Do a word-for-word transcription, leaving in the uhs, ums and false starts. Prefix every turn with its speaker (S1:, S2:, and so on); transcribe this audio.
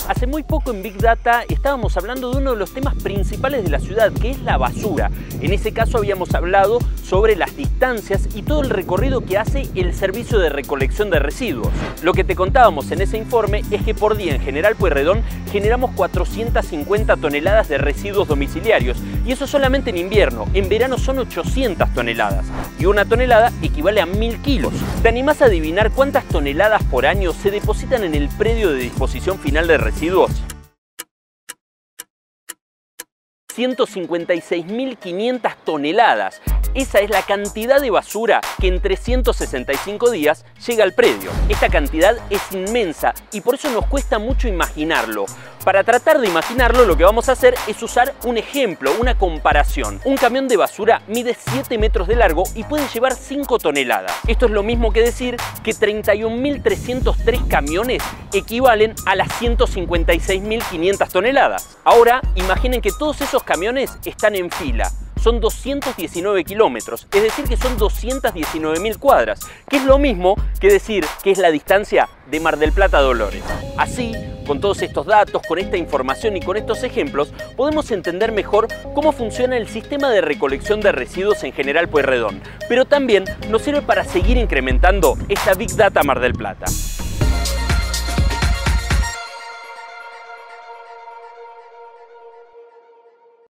S1: Hace muy poco en Big Data estábamos hablando de uno de los temas principales de la ciudad, que es la basura. En ese caso habíamos hablado sobre las distancias y todo el recorrido que hace el servicio de recolección de residuos. Lo que te contábamos en ese informe es que por día en General Pueyrredón generamos cuatrocientas cincuenta toneladas de residuos domiciliarios, y eso solamente en invierno. En verano son ochocientas toneladas, y una tonelada equivale a mil kilos. ¿Te animás a adivinar cuántas toneladas por año se depositan en el predio de disposición final de residuos? ciento cincuenta y seis mil quinientas toneladas. Esa es la cantidad de basura que en trescientos sesenta y cinco días llega al predio. Esta cantidad es inmensa y por eso nos cuesta mucho imaginarlo. Para tratar de imaginarlo, lo que vamos a hacer es usar un ejemplo, una comparación. Un camión de basura mide siete metros de largo y puede llevar cinco toneladas. Esto es lo mismo que decir que treinta y un mil trescientos tres camiones equivalen a las ciento cincuenta y seis mil quinientas toneladas. Ahora, imaginen que todos esos camiones están en fila. Son doscientos diecinueve kilómetros, es decir que son doscientas diecinueve mil cuadras, que es lo mismo que decir que es la distancia de Mar del Plata a Dolores. Así, con todos estos datos, con esta información y con estos ejemplos, podemos entender mejor cómo funciona el sistema de recolección de residuos en General Pueyrredón, pero también nos sirve para seguir incrementando esta Big Data Mar del Plata.